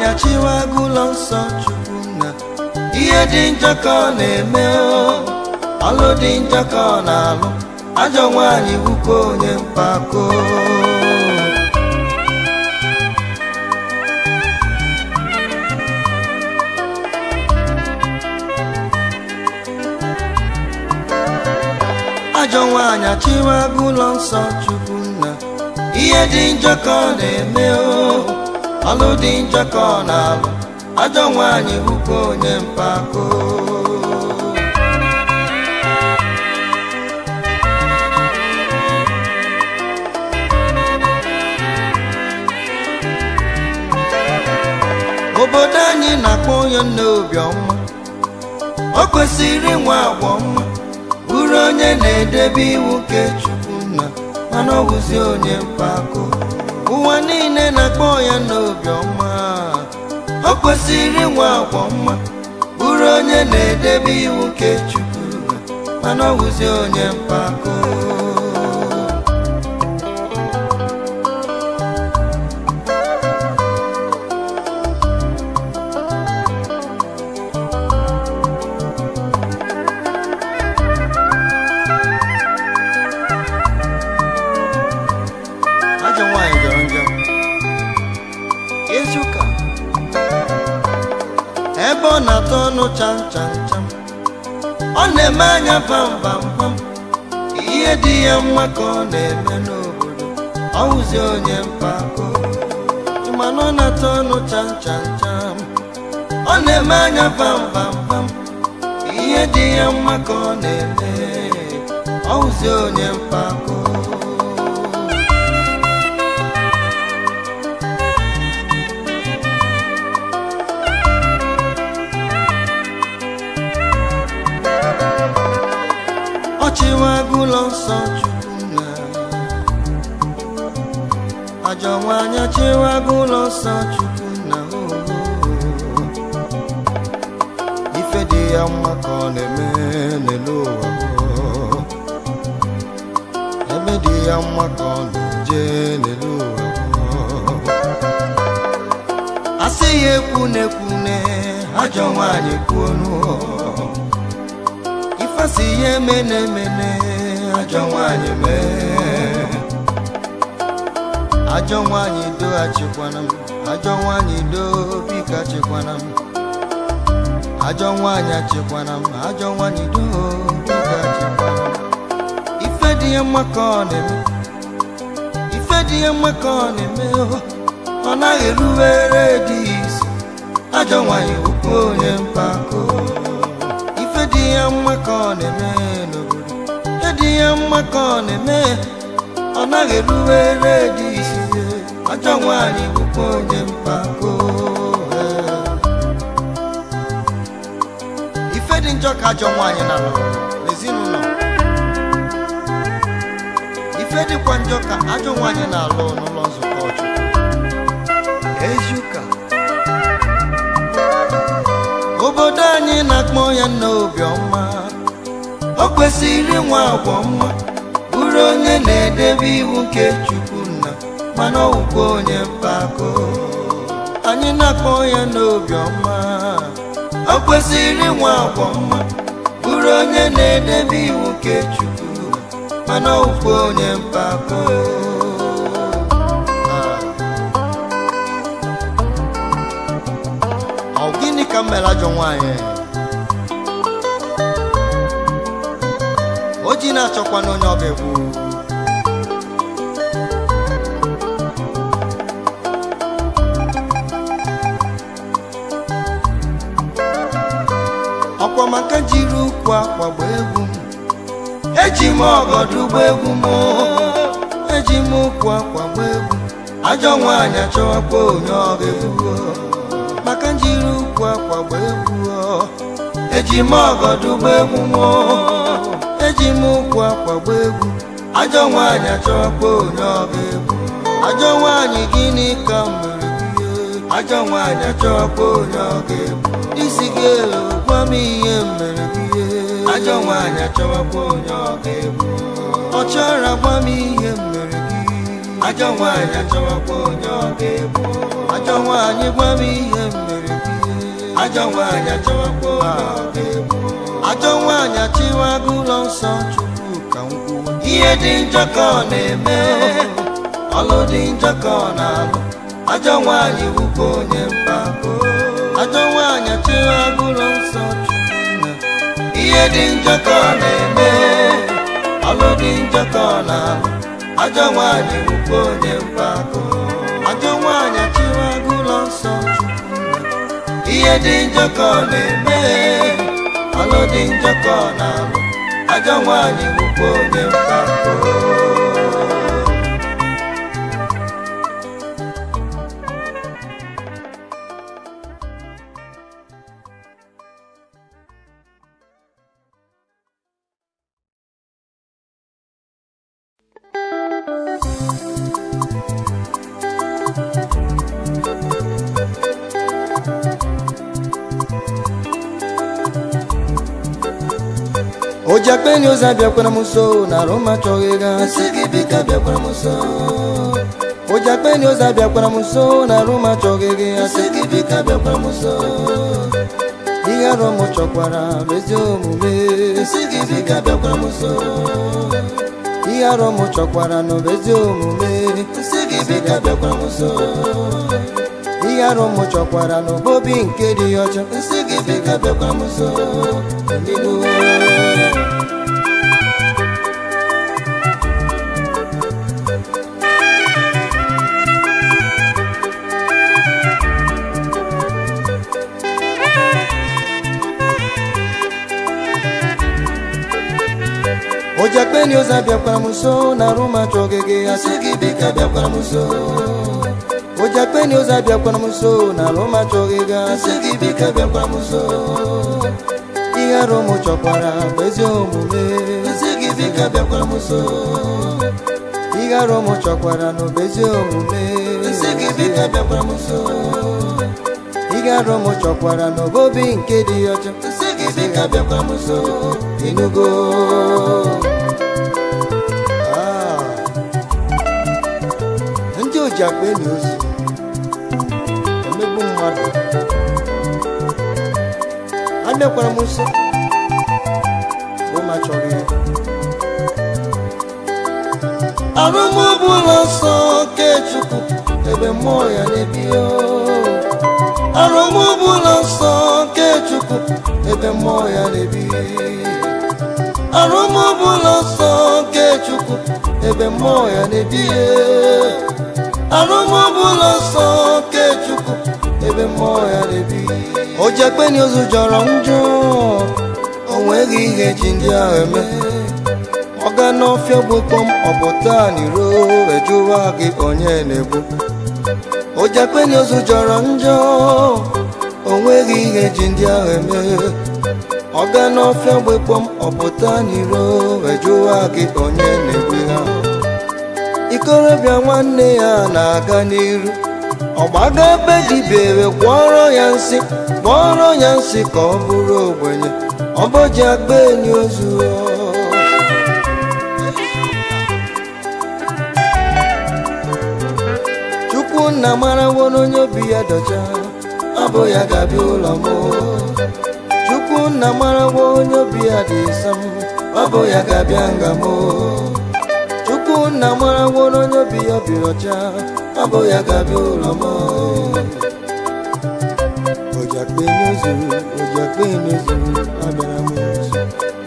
nwaanyị achịwago ụlọ nsọ Chukwu nna. Ihe dị njọ ka ọ na-eme, ọlụ dị njọ ka ọ na-alụ. Ajọ nwaanyị bụkwa onye mpako. Ajọ nwaanyị achịwago ụlọ nsọ Chukwu nna. Ihe dị njọ ka ọ na-eme, ọlụ dị njọ ka ọ na-alụ. Ajọ nwaanyị bụkwa onye mpako. Obodo anyị na-akpọ onye nne obiọma. O kwesịrị inwe agwa ọma, bụrụ onye na-edebe iwu nke Chukwu nna, mana ọ bụzi onye mpako. Ụwa niile na-akpọ ya n'obiọma. O kwesịrị inwe agwa ọma, bụrụ onye na-edebe iwu nke Chukwu nna, mana ọ bụzi onye mpako. Ebe ọ na-atọ ọnụ cham cham cham, ọ na-eme anya pam pam pam. Ihe dị ya mma ka ọ na-eme n'obodo, ọ wụzi onye mpako. Mana ọ na-atọ ọnụ cham cham cham, ọ na-eme anya pam pam pam. Ihe dị ya mma ka ọ na-eme, ọ wụzi onye mpako. Ọchịwago ụlọ nsọ Chukwu nna. Ajọ nwaanyị achịwago ụlọ nsọ Chukwu nna. Ife dị ya mma ka ọ na-eme n'elu ụwa. Ebe dị ya mma ka ọ na-eje n'elu ụwa. Asị ya ekwune ekwune, ajọ nwaanyị kwuo n'ụwa. Ifasi ihe mene mene, ajọ nwaanyị mee. Ajọ nwaanyị do achịkwana m, ajọ nwaanyị do biko achịkwana m. Ajọ nwaanyị achịkwana m, ajọ nwaanyị do biko achịkwana m. Ife dị ya mma ka ọ na-eme, ife dị ya mma ka ọ na-eme. Ọ naghị erubere dị isi, ajọ nwaanyị bụkwa onye mpako. Dị ya mma ka ọ na-eme n'obodo, dị ya mma ka ọ na-eme. Ọ naghị erubere dị isi, ajọ nwaanyị bụkwa onye mpako. Ife dị njọ ka ajọ nwaanyị na-alụ n'ezinụlọ. Ife dịkwa njọ ka ajọ nwaanyị na-alụ n'ụlọ nzukọ Chukwu. Eziụka. Obodo anyị na-akpọ ya n'obiọma. O kwesịrị inwe agwa ọma, bụrụ onye na-edebe iwu nke Chukwu nna, mana ọ bụkwa onye mpako. Anyị na-akpọ ya n'obiọma. O kwesịrị inwe agwa ọma, bụrụ onye na-edebe iwu nke Chukwu, mana ọ bụkwa onye mpako. Ọ gịnị ka mere ajọ nwaanyị? O ji na-achọkwa n'onye ọ ga-egbu. Ọkwa maka jiri ụkwụ akwa gba egwu m. Eji m ọgọdụ gba egwu m. Eji m ụkwụ akwa gba egwu. Ajọ nwaanyị achọwakwa onye ọ ga-egbu. Maka njiri ụkwụ akwa gba egwu. Eji m ọgọdụ gba egwu m. Eji m ụkwụ akwa gba egwu. Ajọ nwaanyị achọwakwa onye ọ ga-egbu. Ajọ nwaanyị gịnị ka m mere gị? Ajọ nwaanyị achọwakwa onye ọ ga-egbu. Isi gị elu gwa m ihe mere gị. Ajọ nwaanyị achọwakwa onye ọ ga-egbu. Ọ chọrọ gwa m ihe mere gị. Ajọ nwaanyị achọwakwa onye ọ ga-egbu. ajọ nwaanyị gwa m ihe mere gị ajọ nwaanyị achọwakwa ajọ nwaanyị achịwago ụlọ nsọ Chukwu ka m kwuo ihe dị njọ ka ọ na-eme ọlụ dị njọ ka ọ na-alụ ajọ nwaanyị wụkwa onye mpako ajọ nwaanyị achịwago ụlọ nsọ Chukwu ihe dị njọ ka ọ na-eme ọlụ dị njọ ka ọ na-alụ ajọ nwaanyị wụkwa onye mpako ajọ nwaanyị achịwago ụlọ nsọ Chukwu ihe dị njọ ka ọ na-eme ọlụ dị njọ ka ọ na-alụ ajọ nwaanyị wụkwa onye mpako Ojakpeni ozabiakwara m nso na Roma chọghị gasị gị bika bịakwara m nso Ojakpeni ozabiakwara m nso na Roma chọghị gị asị gị bika bịakwara m nso ihe arụ m chọkwara bụ ezi omume asị gị bika bịakwara m nso ihe arụ m chọkwara n'obe ezi omume asị gị bika bịakwara m nso ihe arụ m chọkwara n'obobi nke dị ọcha asị gị bika bịakwara m nso Ojakpeni ozabiakwara m nso na Roma chọghị gị asị gị bika bịakwara m nso Ojakpeni ozabiakwara m nso na Roma chọghị gị asị gị bika bịakwara m nso ihe arụ m chọkwara bụ ezi omume asị gị bika bịakwara m nso ihe arụ m chọkwara n'obe ezi omume asị gị bika bịakwara m nso ihe arụ m chọkwara n'obobi nke dị ọcha asị gị bika bịakwara m nso ịnụgo ndị Ojakpeni ozi emegbu mmadụ abịakwara m nso Roma chọrọ ya arụmọbụ ụlọ nsọ nke Chukwu ebe mmụọ ya na-ebi arụmọbụ ụlọ nsọ nke Chukwu ebe mmụọ ya na-ebi arụmọbụ ụlọ nsọ nke Chukwu ebe mmụọ ya na-ebi arụmọbụ ụlọ nsọ nke Chukwu ebe mmụọ ya na-ebi Ojakpeni ozu jọrọ njọ o nweghị ihe ji ndị ahụ eme ọ ga n'ọfịa gbukpọm ọpụta n'iro ejụwa gị onye na-egbu Ojakpeni ozu jọrọ njọ o nweghị ihe ji ndị ahụ eme ọ ga n'ọfịa gbukpọm ọpụta n'iro ejụwa gị onye na-egbu ha ikorobịa nwanne ya na-aga n'iru ọgbaga ebe dibere gwọrọ ya nsị ka ọ bụrụ ogbenye ọ bụ Ojakpeni ozu Chukwunna marawo n'onye obi ya dọcha ọ bụ ya ga-abịa ụlọ m Chukwunna marawo onye obi ya dị sam ọ bụ ya ga-abịa nga m Chukwunna marawo n'onye obi ya dị ọcha ọ bụ ya ga-abịa ụlọ m Ojakpeni ozu abịara m nso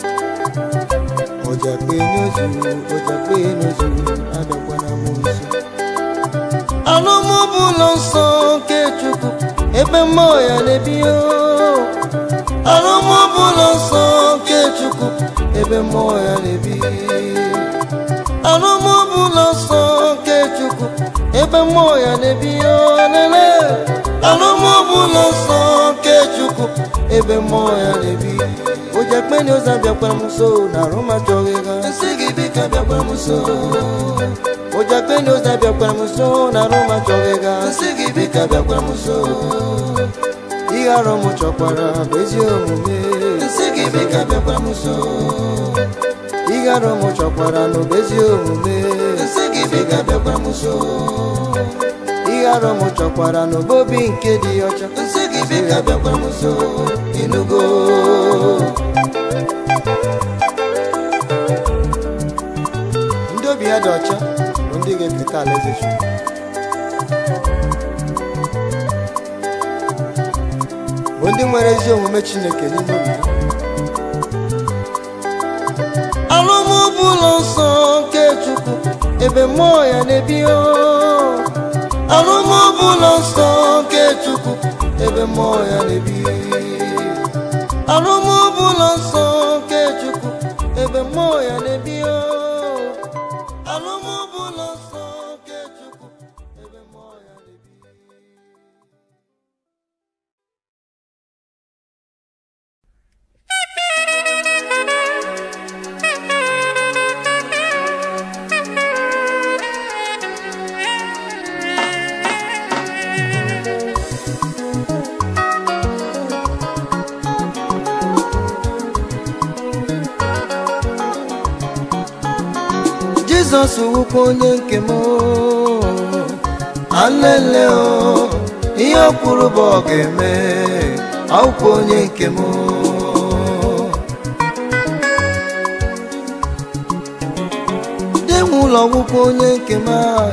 Ojakpeni ozu abịakwara m nso arụmọbụ ụlọ nsọ nke Chukwu ebe mmụọ ya na-ebi arụmọbụ ụlọ nsọ nke Chukwu ebe mmụọ ya na-ebi arụmọbụ ụlọ nsọ nke Chukwu ebe mmụọ ya na-ebi lele arụmọbụ ụlọ nsọ nke Chukwu ebe mmụọ ya na-ebi Ojakpeni ozu abịakwara m nso na Roma chọghị ga asị gị bika bịakwara m nso Ojakpeni ozu abịakwara m nso na Roma chọghị ga asị gị bika bịakwara m nso ihe arụ m chọkwara bụ ezi omume asị gị bika bịakwara m nso ihe arụ m chọkwara n'obe ezi omume asị gị bika bịakwara m nso ihe arọ m chọkwara n'obobi nke dị ọcha nsị gị bịa bịakwara m nso ịnụgo ndị obi ya dị ọcha bụ ndị ga-eketa alaeze Chukwu bụ ndị nwere ezi omume Chineke n'ime obi ha alụmọbụ ụlọ nsọ nke Chukwu ebe mmụọ ya na-ebi alụmọbụ ụlọ nsọ nke Chukwu ebe mmụọ ya na-ebi alụmọbụ ụlọ nsọ nke Chukwu ebe mmụọ ya na-ebi alụmọbụ ụlọ nsọ nke Chukwu ebe mmụọ ya na-ebi Jizọs wụkwa onye nke m alele ihe o kwuru bụ ọ ga-eme akwụkwọ onye nke m dị m ụlọ wụkwa onye nke m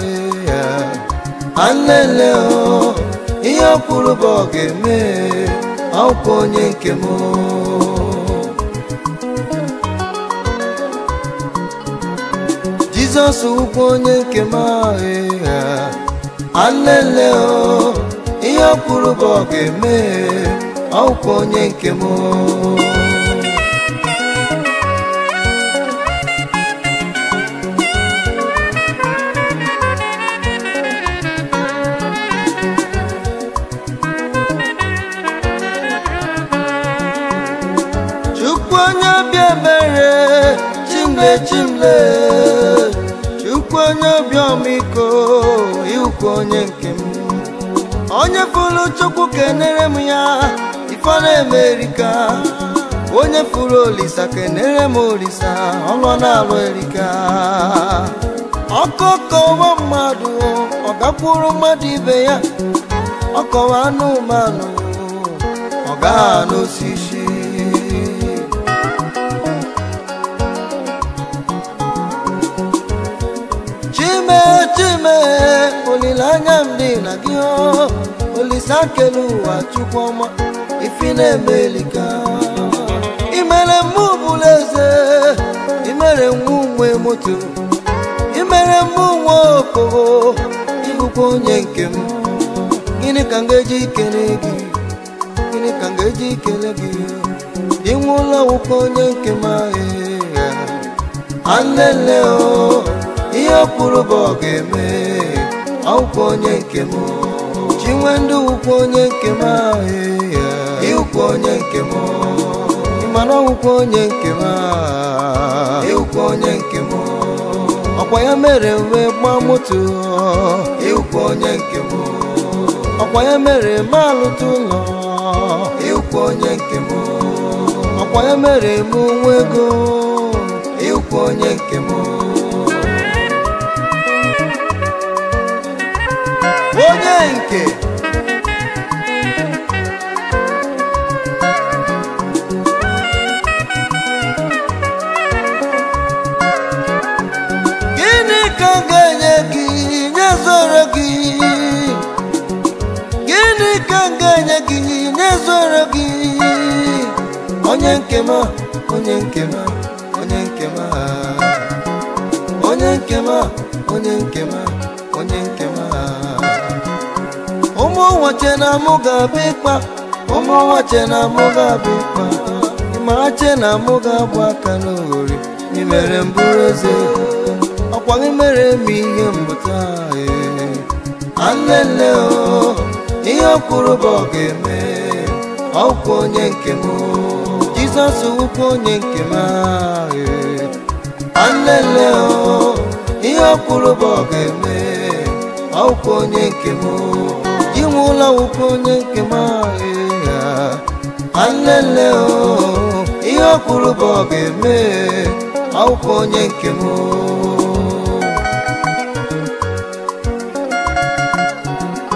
alele ihe o kwuru bụ ọ ga-eme akwụkwọ onye nke m Jizọs wụkwa onye nke m alele ihe o kwuru bụ ọ ga-eme akwụkwọ onye nke m Chukwu onye obi ebere chimle Chukwu onye obi ọmịiko ịwụkwa onye nke m onye fụrụ Chukwu kenere m ya ife ọ na-eme erika onye fụrụ Olisa kenere m Olisa ọlụ na-alụ erika ọkọkọwa mmadụ ọ gakwuru mmadụ ibe ya ọkọwa anụmanụ ọ gaa n'osisi Chime olileanya m dị na gị Olisa kele ụwa Chukwu ọma ifi na-emelika imere mụ bụla eze imere nwa nwe moto imere mụ nwa okporo ịbụkwa onye nke m gịnị ka m ga-eji ikele gị gịnị ka m ga-eji ikele gị inwe ụlọ wụkwa onye nke m alele ihe o kwuru bụ ọ ga-eme akwụkwọ onye nke m Chinwe ndụ wụkwa onye nke m ịwụkwa onye nke m ịmara ọwụkwa onye nke m ịwụkwa onye nke m ọkwa ya mere wee gbaa moto ịwụkwa onye nke m ọkwa ya mere ma alụta ụlọ ịwụkwa onye nke m ọkwa ya mere mụ nwa ego ịwụkwa onye nke m onye nke gịnị ka m ga-enye gị nyezoro gị gịnị ka m ga-enye gị nyezoro gị onye nke m onye nke m onye nke m onye nke m onye nke m onye nke m ụmụ nwache na mụ ga-abịa ịkpa ụmụ nwache na mụ ga-abịa ịkpa ịmara che na mụ ga-abụ aka n'oghori imere m bụrụ eze ọkwa gị mere m ihe mbụta alele ihe o kwuru bụ ọ ga-eme ọkwa onye nke m Jizọs wụkwa onye nke m alele ihe o kwuru bụ ọ ga-eme ọkwa onye nke m inwe ụlọ wụkwa onye nke m alele ihe o kwuru bụ ọ ga-eme ọkwa onye nke m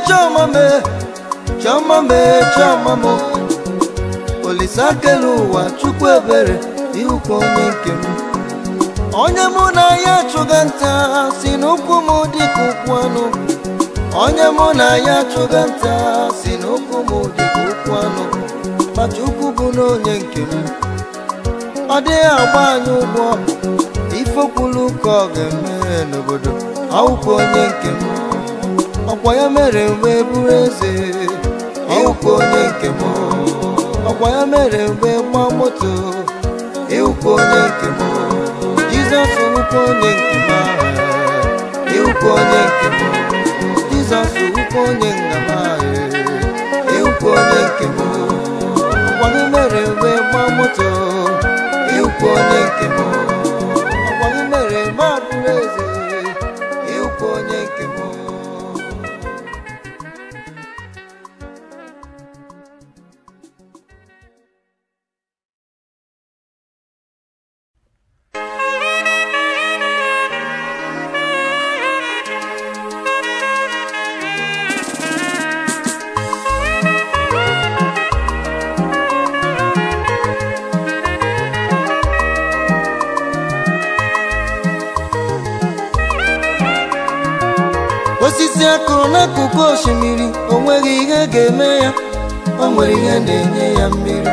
chọma m Olisa kele ụwa Chukwu ebere ihukwa onye nke m onye mụ na ya chụga nta si n'ụkwụ m dịka ụkwụ anụ onye mụ na ya chụga nta si n'ụkwụ m dịka ụkwụ anụ ma Chukwu bụ n'onye nke m ọ dịghị agba anyị ụgwọ ife kwulu ka ọ ga-eme n'obodo ọwụkwa onye nke m ọkwa ya mere mgbe bụrụ eze ịwụkwa onye nke m ọkwa ya mere mgbe gba moto ịwụkwa onye nke m Jizọs wụkwa onye nke m ịwụkwa onye nke m Jizọs wụkwa onye nna m ịwụkwa onye nke m ọkwa ya mere mgbe gba moto ịwụkwa onye nke m ọkwa ya mere ma bụrụ eze ịwụkwa onye nke m osisi akụrụ n'akụkụ osimiri o nweghị ihe ga-eme ya o nwere ihe na-enye ya mmiri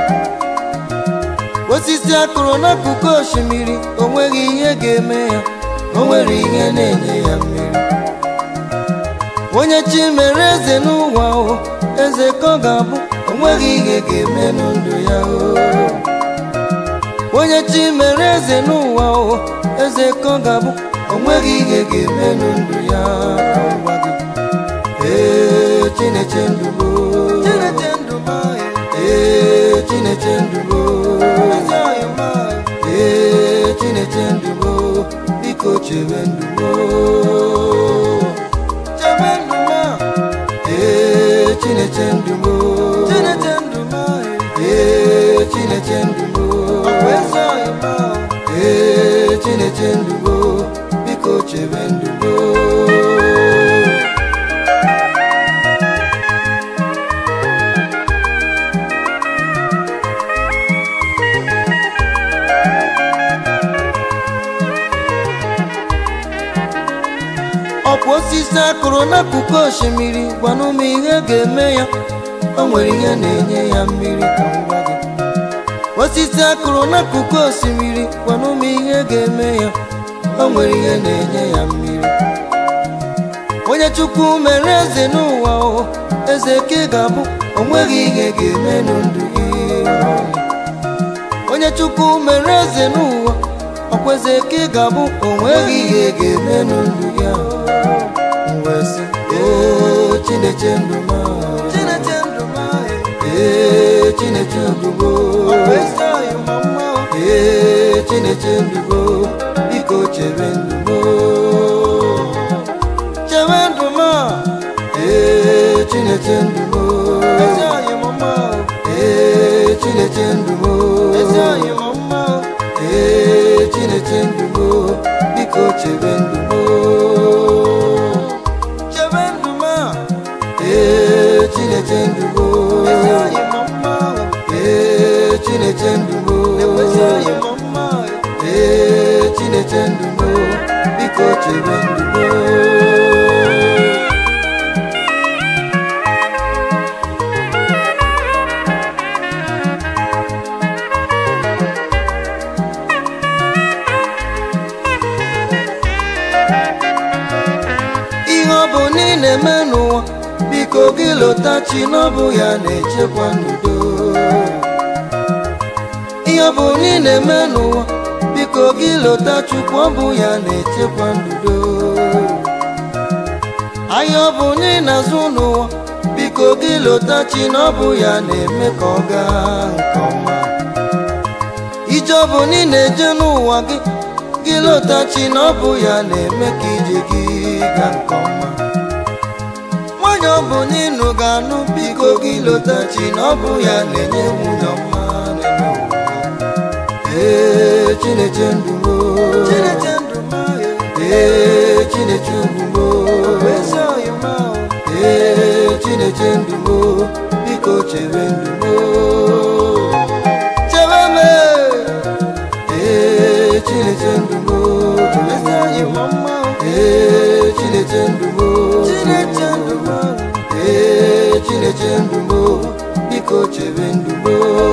osisi akụrụ n'akụkụ osimiri o nweghị ihe ga-eme ya o nwere ihe na-enye ya mmiri onye chi mere eze n'ụwa o eze ka ọ ga-abụ o nweghị ihe ga-eme n'ndụ ya onye chi mere eze n'ụwa o eze ka ọ ga-abụ o nweghị ihe ga-eme n'ndụ ya Chineke ndubo Chineke ndubo Chineke ndubo biko chebe ndubo Chineke ndubo Chineke ndubo Chineke ndubo biko chebe ndubo osisi akụrụ n'akụkụ osimiri gwanụ m ihe ga-eme ya o nwere ihe na-enye ya mmiri ka m gwa gị osisi akụrụ n'akụkụ osimiri gwanụ m ihe ga-eme ya o nwere ihe na-enye ya mmiri onye Chukwu mere eze n'ụwa o eze ka ị ga-abụ o nweghị ihe ga-eme n'ndụ gị onye Chukwu mere eze n'ụwa ọkwa eze ka ị ga-abụ o nweghị ihe ga-eme n'ndụ gị Chineke nduma Chineke ndubo Chineke ndubo biko chebe ndubo nduma Chineke ndubo Chineke ndubo Chineke ndubo biko chebe ndubo Chineke ndubo Chineke ndubo Chineke ndubo biko chebe ndubo ihe ọ bụ niile eme n'ụwa biko gị lọta chi n'ọbụ ya na-echekwa n'udo ihe bụ niile eme n'ụwa biko gị lọta Chukwu ọ bụ ya na-echekwa n'udo ahịa ọ bụ niile na-azụ n'ụwa biko gị lọta chi n'ọbụ ya na-eme ka ọ gaa nke ọma ije ọ bụ niile na-eje n'ụwa gị lọta chi n'ọbụ ya na-eme ka ije gị gaa nke ọma nwanyị ọ bụ n'ịnụ ga-anụ biko gị lọta chi na ọ bụ ya na-enye nwunye ọma Chineke ndubo Chineke ndubo Chineke ndụ m biko chebe ndụ m chebe m Chineke ndụ m Chineke ndụ m Chineke ndụ m biko chebe ndụ m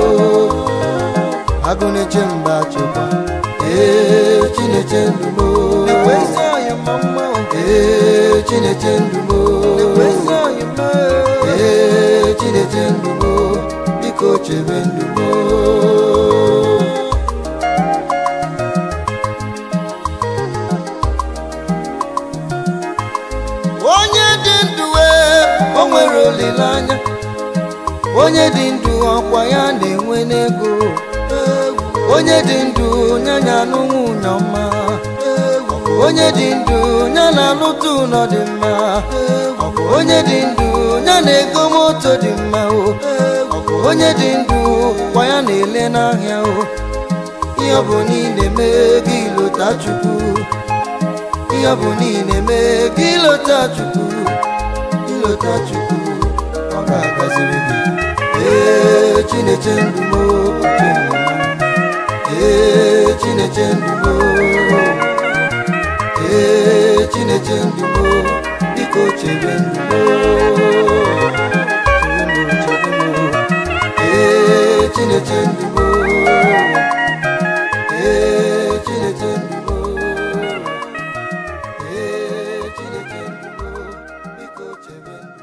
agụ na-eche mba chekwa Chineke ndụ m Chineke ndụ m Chineke ndụ m biko chebe ndụ m onye dị ndụ o nwere olileanya onye dị ndụ ọkwa ya na-enwe n'ego onye dị ndụ nyanya n'ụmụnye ọma onye dị ndụ nya na-alụta ụlọ dị mma onye dị ndụ nya na-ego moto dị mma onye dị ndụ kwa ya na-ele n'ahịa ihe ọ bụ niile mee gị lota Chukwu ihe ọ bụ niile mee gị lota Chukwu ilota Chukwu ọ ga-agaziri gị Chineke ndụ m Chineke ndụ m Chineke ndụ m biko chebe ndụ m Chineke ndụ m Chineke ndụ m Chineke ndụ m biko chebe ndụ m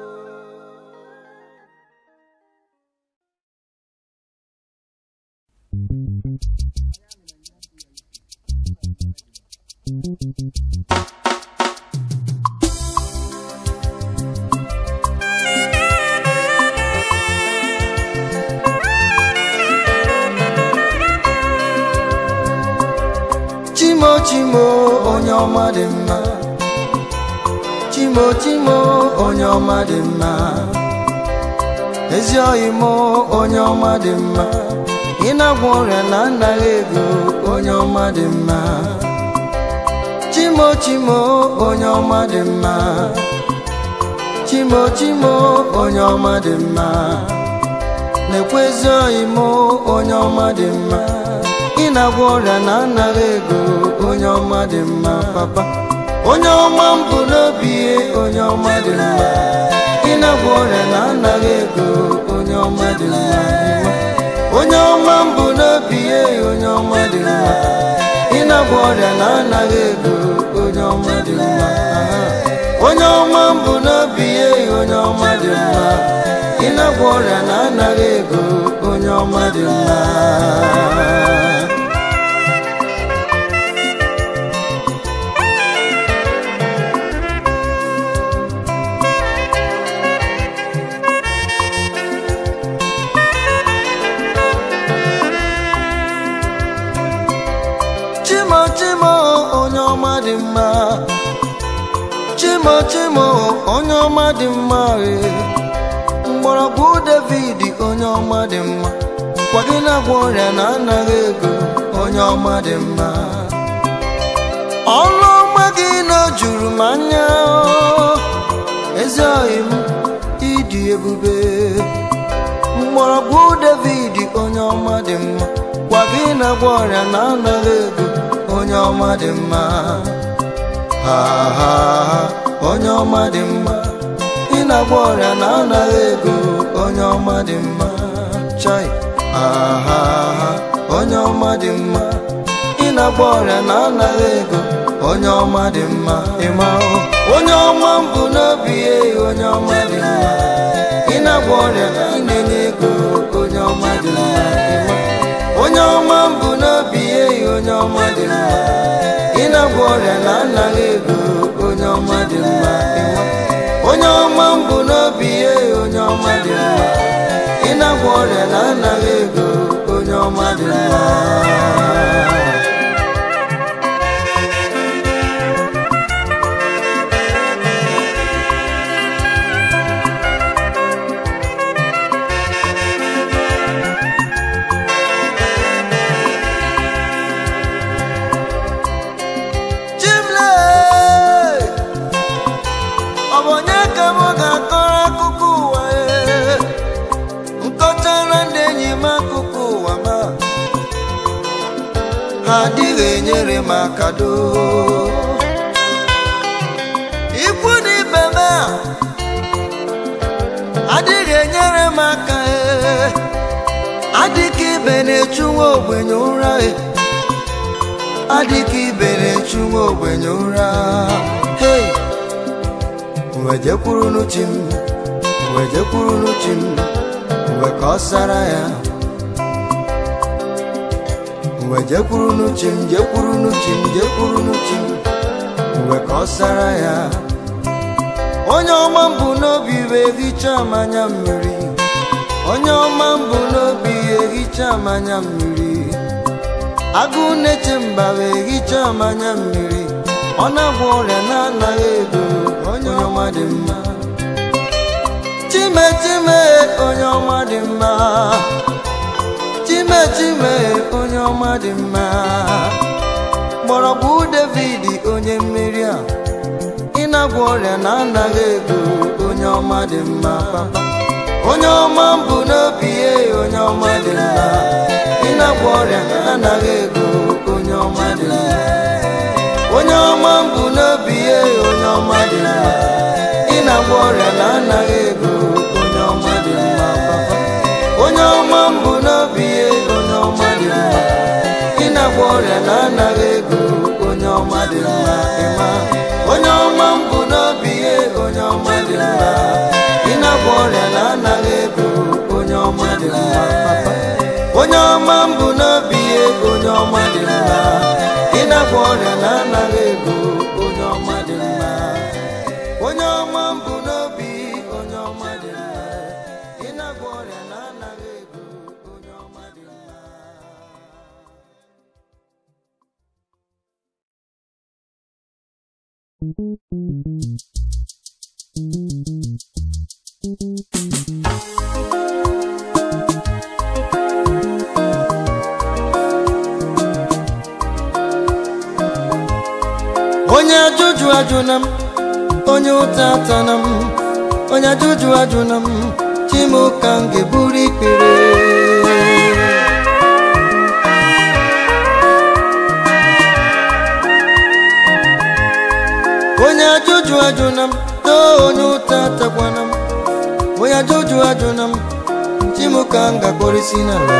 Chimo chimo onye ọma dị mma Chimo chimo onye ọma dị mma ezi oyi m onye ọma dị mma ị na-agwọ ọrịa na anaghị ego onye ọma dị mma Chimo chimo onye ọma dị mma Chimo chimo onye ọma dị mma na-ekwe ezi oyi m onye ọma dị mma ị na-agwọ ọrịa na anaghị ego onye ọma dị mma papa onye ọma m bụ n'obi onye ọma dị mma ị na-agwọ ọrịa na anaghị ego onye ọma dị mma onye ọma m bụ n'obi onye ọma dị mma ị na-agwọ ọrịa na anaghị ego onye ọma dị mma onye ọma m bụ n'obi onye ọma dị mma ị na-agwọ ọrịa na anaghị ego onye ọma dị mma Chimo chimo onye ọma dị mma Chimo chimo onye ọma dị mma mgbọrọgwụ David onye ọma dị mma kwa gị na-agwọ ọrịa na anaghị ego onye ọma dị mma ọrụ ọma gị na juru m anya ezi oyi m ịdị ebube mgbọrọgwụ David onye ọma dị mma kwa gị na-agwọ ọrịa na anaghị ego onye ọma dị mma ha ha onye ọma dị mma ị na-agwọ ọrịa na anaghị ego onye ọma dị mma chai ha ha onye ọma dị mma ị na-agwọ ọrịa na anaghị ego onye ọma dị mma ịma onye ọma m bụ n'obi onye ọma dị mma ị na-agwọ ọrịa na ị na-enye ego onye ọma dị mma ịma onye ọma m bụ n'obi onye ọma dị mma ị na-agwọ ọrịa na anaghị ego onye ọma dị mma onye ọma m bụ n'obi onye ọma dị mma ị na-agwọ ọrịa na anaghị ego onye ọma dị mma adịghị enyere m aka doo. Ikwu na ibe m adịghị enyere m aka adịka ibe na-echu nwa ogbenye ụra adịka ibe na-echu nwa ogbenye ụra. Hey, wejekwuru n'uchi m, wejekwuru n'uchi m, we ka ọ sara ya. Wejekwuru n'uchi m, jekwuru n'uchi m, jekwuru n'uchi m, we ka ọ sara ya. Onye ọma m bụ n'obi ehicha mmanya mmiri, onye ọma m bụ n'obi ehicha mmanya mmiri. Agụ na-eche mba ehicha mmanya mmiri, ọ na-agwọ ọrịa na-anaghị ego. Onye ọma dị mma, Chime chime, onye ọma dị mma, Chime chime, onye ọma dị mma. Mgbọrọgwụ David onye mmeri a, ị na-agwọ ọrịa na-anaghị ego. Onye ọma dị mma papa, onye ọma m bụ n'obi onye ọma dị mma, ị na-agwọ ọrịa na-anaghị ego. Onye ọma dị mma, onye ọma m bụ n'obi onye ọma dị mma, ị na-agwọ ọrịa na-anaghị ego. Onye ọma dị mma papa, onye ọma m bụ n'obi onye ọma dị mma, ị na-agwọ ọrịa na-anaghị ego. Onye ọma dị mma ịma, onye ọma m bụ n'obi onye ọma dị mma, ị na-agwọ ọrịa na-anaghị ego. Onye ọma dị mma papa, onye ọma m bụ n'obi onye ọma dị mma, ị na-agwọ ọrịa na-anaghị ego. Onye ọma dị mma, onye ọma m bụ n'obi onye ọma dị mma, ị na-agwọ ọrịa na-anaghị ego. Onye ọma dị mma. Onye ajụjụ ajụna m, onye ụta atana m, onye ajụjụ ajụna m, Chimuka m ga-eburu ikpere. Onye ajụjụ ajụna m, too onye ụta atakwana m, onye ajụjụ ajụna m, Chimuka m ga-akpọrịsị n'ala.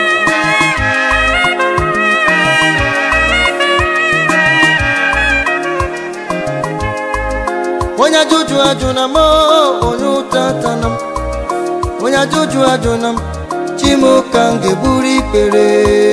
Onye ajụjụ ajụna m, onye ụta atana m, onye ajụjụ ajụna m, Chimuka m ga-eburu ikpere.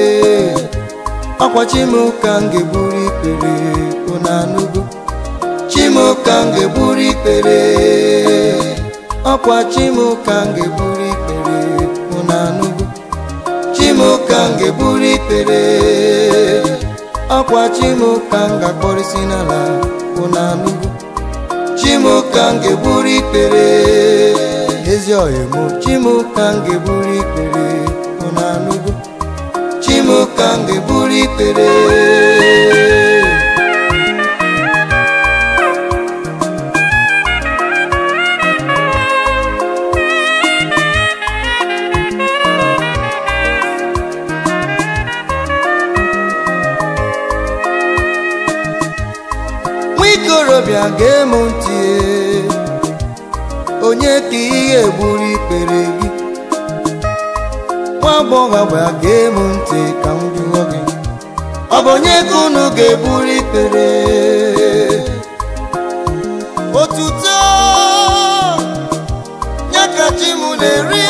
Ọkwa Chimuka m ga-eburu ikpere. Unu anụgo? Chimuka m ga-eburu ikpere. Ọkwa Chimuka m ga-eburu ikpere. Unu anụgo? Chimuka m ga-eburu ikpere. Ọkwa Chimuka m ga-akpọrịsị n'ala. Unu anụgo? Chimuka m ga-eburu ikpere. Ezi ọyị mụ, Chimuka m ga-eburu ikpere. Unu anụgo? Chimuka m ga-eburu ikpere. Nwikorobịa ga-emu ntị, onye ka ihe egburu ikpere gị? Nwa agbọghọbịa ga-emu ntị ka m jụọ gị, ọ bụ onye ka unu ga-eburu ikpere? Otuto ya ka chi m na-eri,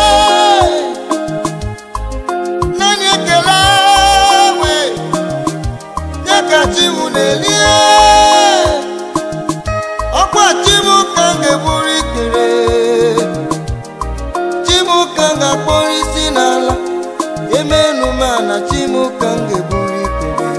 naanị ekele we ya ka chi m na-eli. Ọkwa Chimuka m ga-eburu ikpere. Chimuka m ga-akpọrọ isi n'ala. Emenumana Chimuka m ga-eburu ikpere.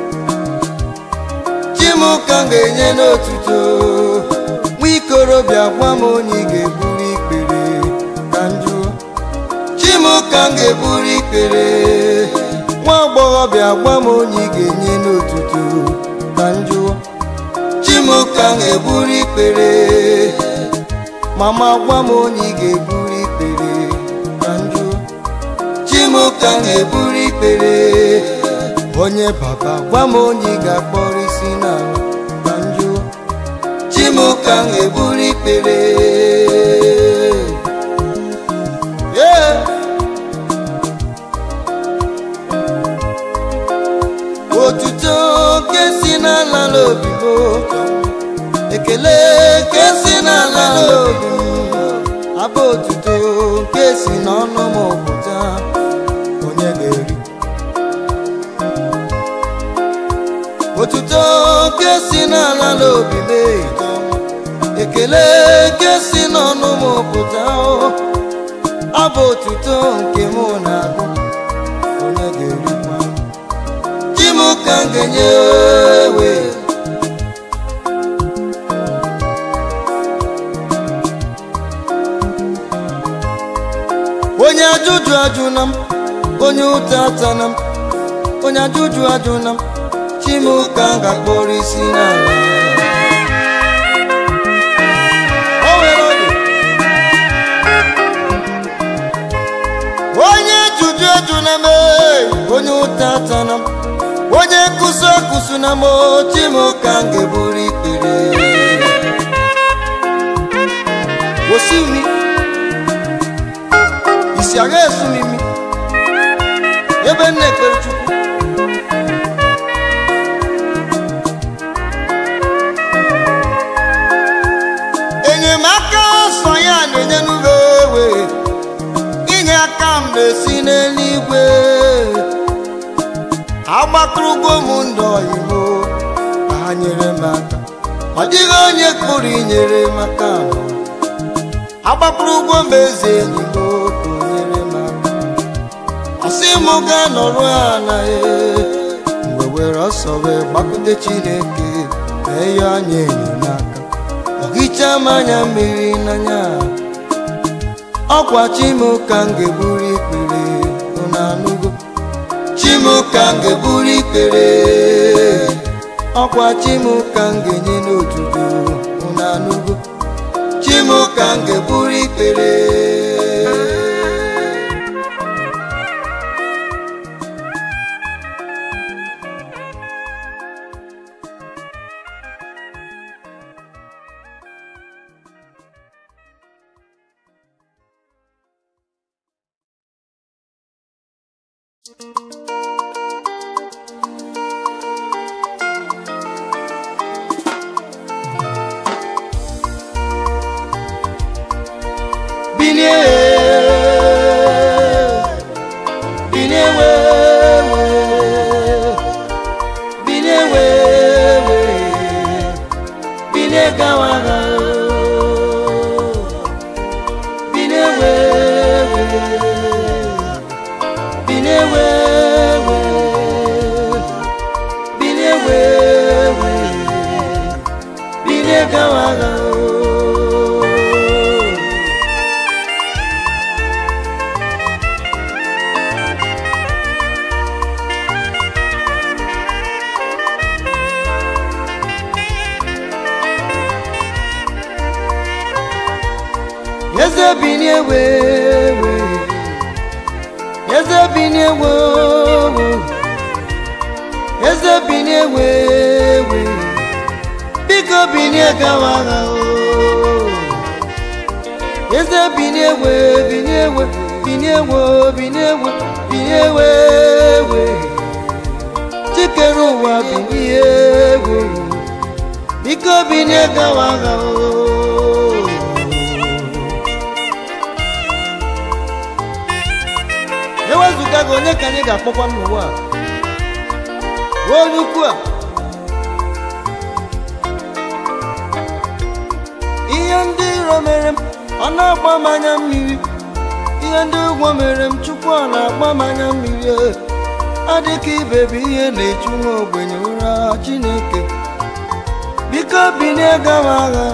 Chimuka m ga-enye n'otuto. Nwikorobịa gwa m onye ị ga-eburu ikpere ka m jụọ. Chimuka m ga-eburu ikpere. Nwa agbọghọbịa gwa m onye ị ga-enye n'otuto ka m jụọ. Chimuka m ga-eburu ikpere. Mama gwa m onye ị ga-eburu ikpere ka m jụọ. Chimuka m ga-eburu ikpere. onye baba gwa m onye ga-akpọrọ isi n'ala ka njụ Chimuka ga-eburu ikpere otuto nke si n'ala n'obi m ekele nke si n'ala n'obi m abụ otuto nke si n'ọnụ m pụta onye ga-eri otuto nke si n'ala n'obi m ekele nke si n'ọnụ m pụta abụ otuto nke m na-agụ onye ga-eri Chimuka ga-enye ewe onye ajụjụ ajụna m onye ụta atana m onye ajụjụ ajụna m Chimuka ga-akpọrọ isi n'ala o nwere ọdụ onye ajụjụ ajụna m onye ụta atana m onye nkụzi akụsụ na m Chimuka ga-eburu ikpere osimi isi agha esumimi ebe nne ekpere Chukwu enyemaka sọ ya na-enye n'ụlọ ewe inye aka m na-esi n'eluigwe agbakọrọ ugbo m ndụ oyibo ka ha nyere m aka ọ dịghị onye pụrụ inyere m aka agbakọrọ ugbo m eze enyi m ka o nyere m aka ọsị m gaa nọrụ ala mgbe were ọsọ wee gbakọte Chineke mee ya anya enyemaka ọ hichaa m anya mmiri n'anya ọkwa Chimuka ga-eburu ikpere unu anụgo Chimuka ga-eburu ikpere ọkwa Chimuka ga-enye n'otuto unu anụgo Chimuka ga-eburu ikpere onye ka anyị ga-akpọkwa n'ụwa onye ukwu a ihe ndị iro mere m ọ na-agba m anya mmiri ihe ndị ụgwọ mere m Chukwu ọ na-agba m anya mmiri adịka ibe bụ ihe na-echu nwa ogbenye ụra Chineke biko binie gawa agha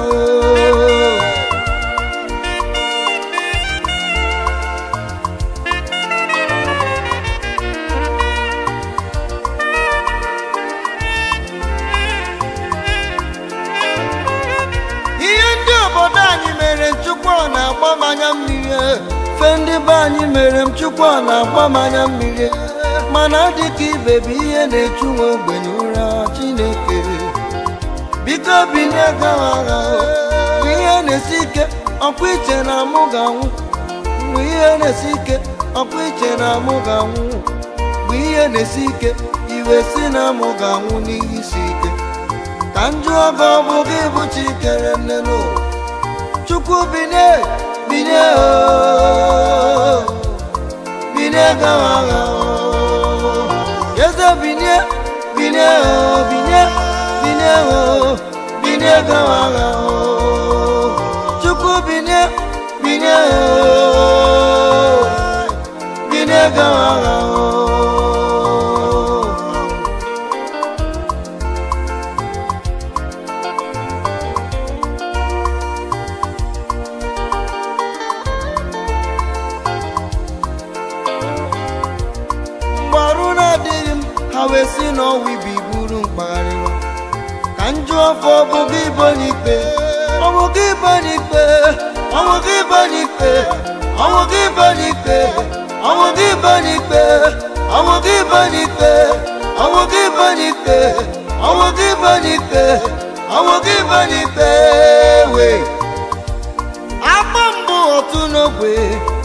na-agba m anya mmiri fe ndị be anyị mere m Chukwu na-agba m anya mmiri mana dịka ibe bụ ihe na-echu nwa ogbenye ụra. Chineke biko bilie gawa agha. Ihe na-esi ike ọkwa iche na mụ ga-anwụ. Ihe na-esi ike ọkwa iche na mụ ga-anwụ. Ihe na-esi ike iwe si na mụ ga-anwụ n'ihi isi ike. Ka njụọ gị ọ bụ gị bụ Chikere nne n'ụwa. Chukwu bilie bilie bilie gawa agha. Eze bilie bilie bilie bilie bilie gawa agha. Chukwu bilie bilie bilie gawa agha. Wee si n'ọnwa ibi buru mkpagharịwa. Ka njụ ọfọ ọ bụ gị bụ onye ikpe. Ọ bụ gị bụ onye ikpe. Ọ bụ gị bụ onye ikpe. Ọ bụ gị bụ onye ikpe. Ọ bụ gị bụ onye ikpe. Ọ bụ gị bụ onye ikpe. Ọ bụ gị bụ onye ikpe. Ọ bụ gị bụ onye ikpe. Ọ bụ gị bụ onye ikpe. Wee agba mbụ otu n'ogbe.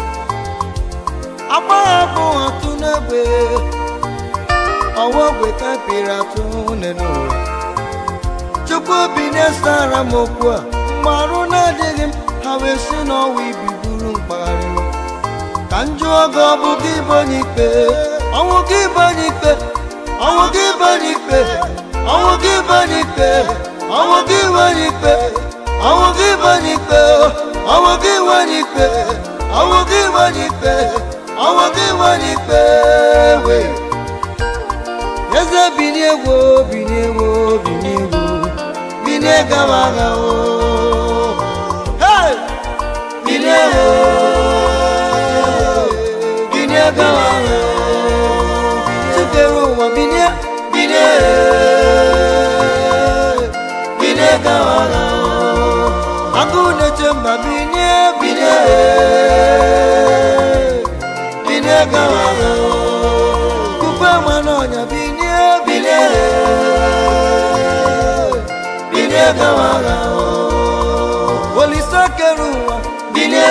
Agba abụ otu n'ogbe. Ọwọ́ gwe ka pịrị atụ n'ụwa. Chukwu bilie sara m okwu a. Mgbe arụ na-adịghị m, ha wee si n'ọnwa ibi buru mkpagharịwa. Ka njụọ gị ọ bụ gị bụ onye ikpe. Ọnwụ gị bụ onye ikpe. Ọnwụ gị bụ onye ikpe. Ọnwụ gị bụ onye ikpe. Ọnwụ gị bụ onye ikpe. Ọnwụ gị bụ onye ikpe. Ọnwụ gị bụ onye ikpe. Ọnwụ gị bụ onye ikpe. Ọnwụ gị bụ onye ikpe. Wee Eze bilie wo bilie wo bilie wo bilie gawa agha. Hey bilie wo bilie gawa agha. Chikere ụwa bilie bilie bilie gawa agha. Agụ na-eche mba bilie bilie bilie gawa agha. Kupe mmanụ ọnya bilie bilie bilie gawa agha. Olisa kere ụwa bilie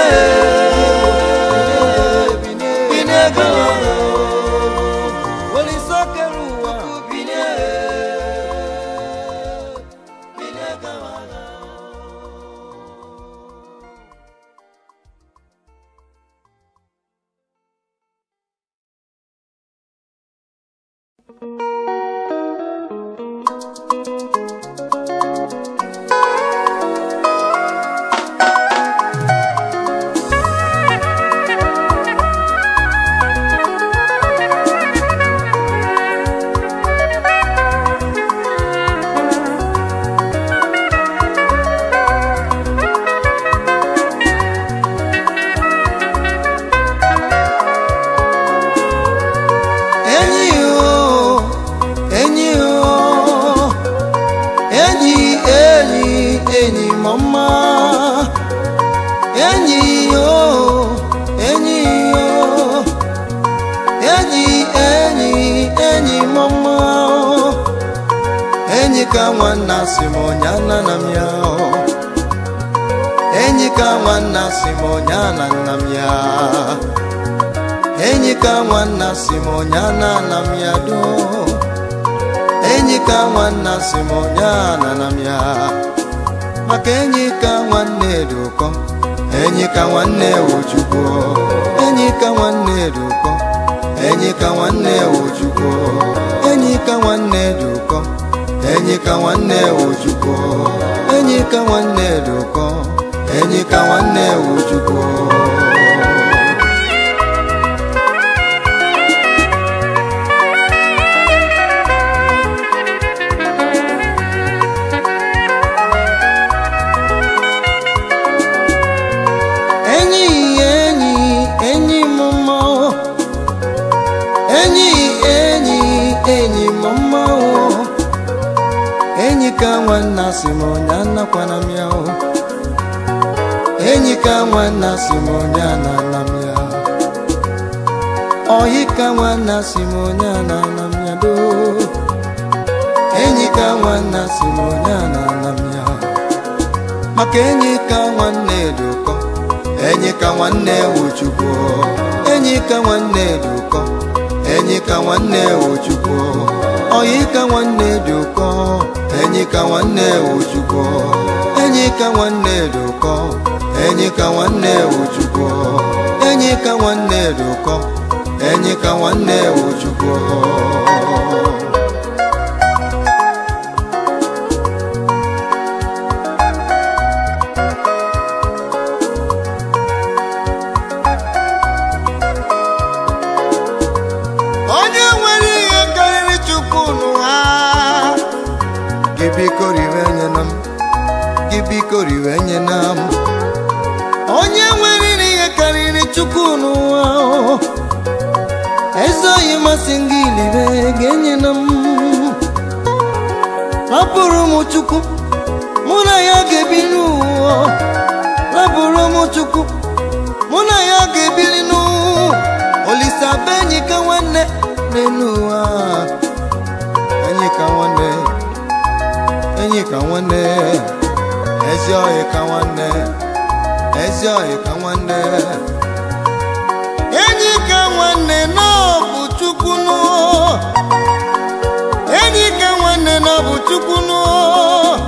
bilie gawa agha. Olisa kere ụwa bilie bilie gawa agha. Ka nwanna si m onye ana na m ya. Enyi ka nwanna si m onye ana na m ya. Enyi ka nwanna si m onye ana na m ya do. Enyi ka nwanna si m onye ana na m ya. Maka enyi ka nwanne dị ụkọ. Enyi ka nwanne Ojukwu. Enyi ka nwanne dị ụkọ. Enyi ka nwanne Ojukwu. Enyi ka nwanne dị ụkọ. Enyi ka nwanne Ojukwu. Enyi ka nwanne dị ụkọ. Enyi ka nwanne Ojukwu. Ka nwanna si m onye anakwana m ya. Enyi ka nwanna si m onye anana m ya. Oyika wana simonyana namyado Enyika wana simonyana namya Makenyika wane duko Enyika wane uchuko Enyika wane duko Enyika wane uchuko Oyika wane duko Enyika wane uchuko Enyika wane duko Enyika wane uchuko Enyika wane duko Enyika wane uchuko Onye nwere ihe karịrị Chukwu n'ụwa Gibiko riwenye nam Gibiko riwenye nam Onye nwere ihe karịrị Chukwu n'ụwa Ezoghị masị ngilibe genye nam Rapụrụ m Chukwu mụ na ya ga-ebi n'ụwa Rapụrụ m Chukwu mụ na ya ga-ebili n'ụwa Olisa be Enyika nwanne n'ụwa Enyika nwanne Enyika nwanne Ezoghị ka nwanne Ezoghị ka nwanne Enyika nwanne n'ọbụ Chukwu n'ụwa Enyika nwanne n'ọbụ Chukwu n'ụwa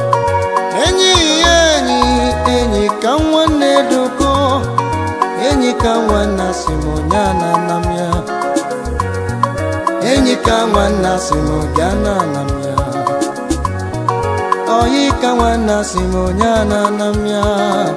Enyika nwanne duko Enyika nwanne simonyana namya Enyika nwanne simonyana namya Oyika nwanne simonyana namya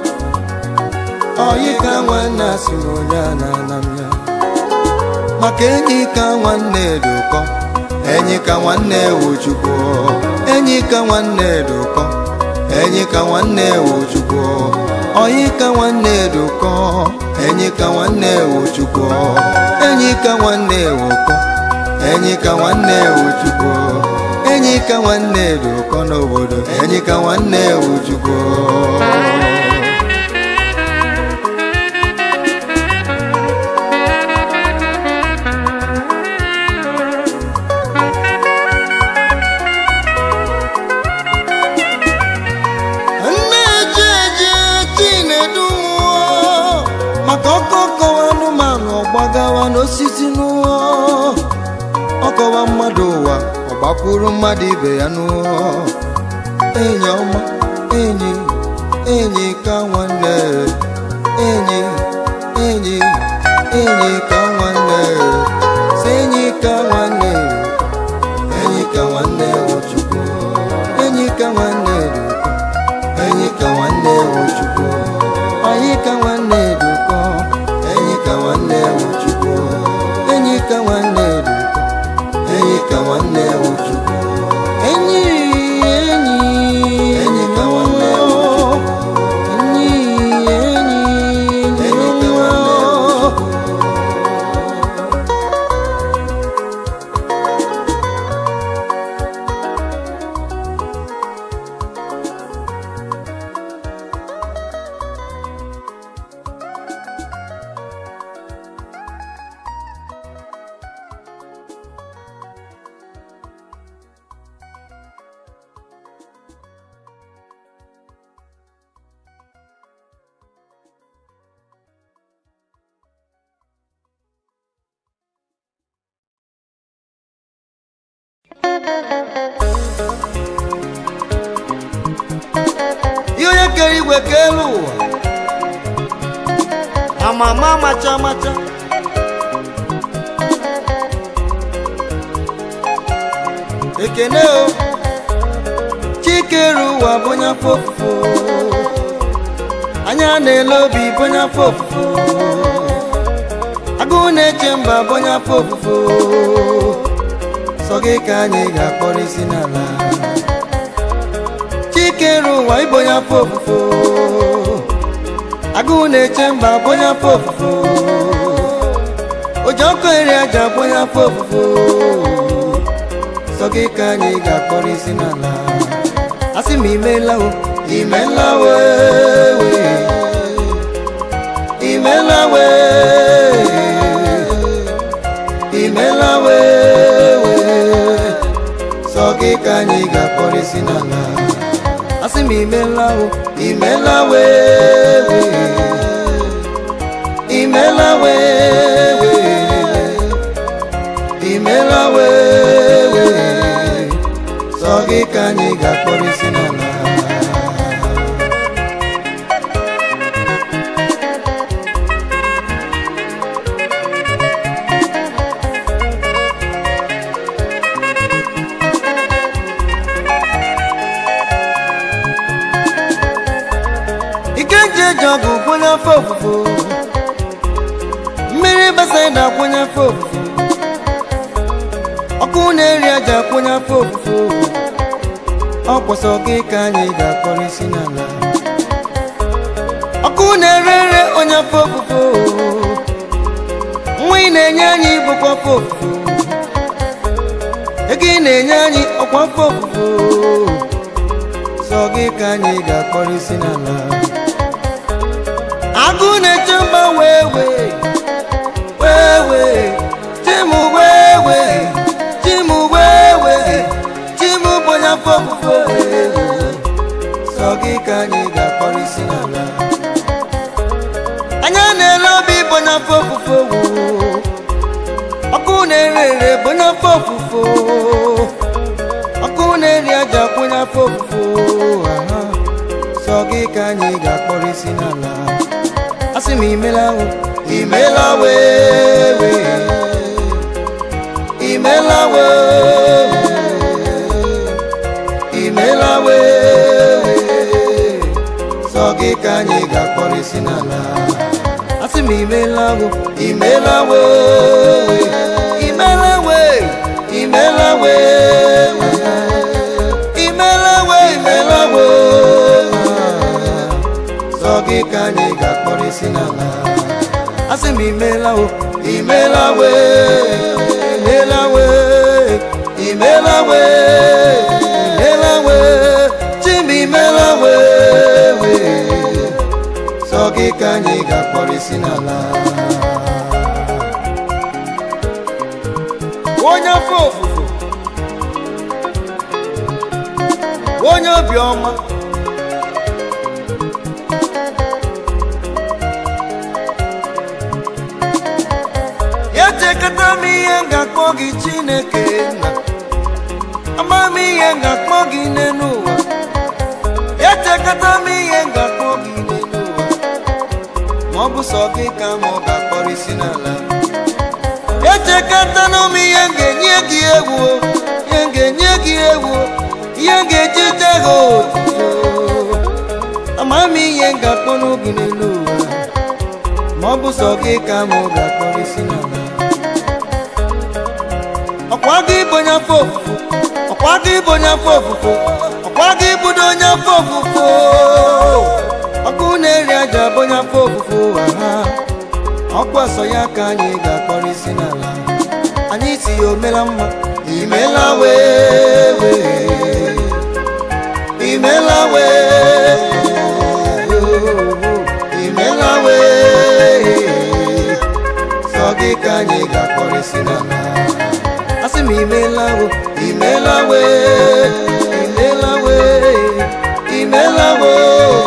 Oyika nwanne simonyana namya Maka Enyika nwanne duko Enyika nwanne uchuko Enyika nwanne duko Enyika nwanne uchuko Oyika nwanne duko Enyika nwanne uchuko Enyika nwanne uko Enyika nwanne uchuko Enyika nwanne duko n'obodo Enyika nwanne uchuko Gbagawa n'osisi n'ụwa Ọkọwa mmadụ ụwa Ọgbakwuru mmadụ ibe ya n'ụwa Enyi ọma Enyi Enyika nwanne Enyi Enyika nwanne Si Enyika nwanne Enyika nwanne Chukwu Enyika nwanne Enyika nwanne Chukwu Oyika nwanne duko Enyika nwanne Chukwu Enyika nwanne duko Enyika nwanne Chukwu Enyika nwanne Yoye keri wekelu Amama macha macha Ekene o Chikeru wa bonya fofo Anya nelobi bonya fofo Agune chemba bonya fofo Soge kanye ga korisi nala Chikeru wa ibonya fofo Agune chemba bonya fofo Ojoko eri aja bonya fofo Soge kanye ga korisi nala Asi mi imela o Imela we Imela we anyị ga-akpọrịsị n'ala asị m imela o imela we imela we imela we sọ gị ka anyị ga-akpọrịsị n'ala Jogu kwanya fofufu mmiri basenda kwanya fofufu ọkụ na-eri aja kwanya fofufu ọkwọsọ gị ka anyị ga-akpọrịsị n'ala ọkụ na-erere onye fofufu nwa ị na-enye anyị bụkwa fofufu ego ị na-enye anyị ọkwa fofufu sọ gị ka anyị ga-akpọrịsị n'ala Agune chumba wewe Chimu wewe Chimu wewe Chimu bonya fofu Sogi kanyi ga polisi nala Anyane lobi bonya fofu Akune rere bonya fofu Akune riaja bonya fofu Sogi kanyi ga polisi nala Asi mi imela we imela we imela we imela we sogi kanyi ga-akpọrịsị n'ala Asi mi imela we imela we imela we imela we imela we imela we sogi kanyi ga-akpọrịsị n'ala asị m imela o imela we imela we imela we imela we chim imela we sọ gị ka anyị ga-akpọrịsị n'ala onye afọ ofufo onye obiọma Chekata mi yenga kogi Chineke na ama mi yenga kogi nenuwa chekata mi yenga kogi nenuwa Mobu sogi ka moga polisi n'ala chekata no mi yenge nyegi ewu yenge jitego ama mi yenga kogi nenuwa Mobu sogi ka moga polisi n'ala Ọkwagi bonya fofufu ọkwagi bonya fofufu ọkwagi budonya fofufu ọkụ na-eri aja bonya fofufu aha ọkwasọ ya ka anyị ga-akpọrịsị n'ala anyị si ya omela mma imela we imela we imela we sọ gị ka anyị ga-akpọrịsị n'ala Asi mi imela we imela we imela we imela we